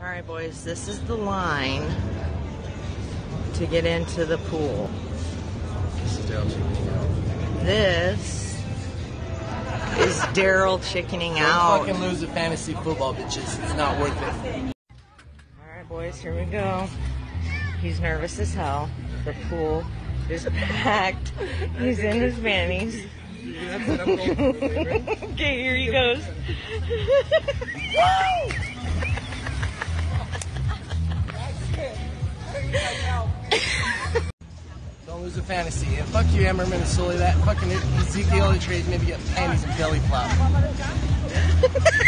Alright boys, this is the line to get into the pool. This is Daryl chickening out. Don't fucking lose a fantasy football, bitches. It's not worth it. Alright boys, here we go. He's nervous as hell. The pool is packed. He's in his panties. Okay, here he goes. Don't lose a fantasy. And fuck you, Emmerman and Sully. That fucking Ezekiel trade maybe get panties and belly flop.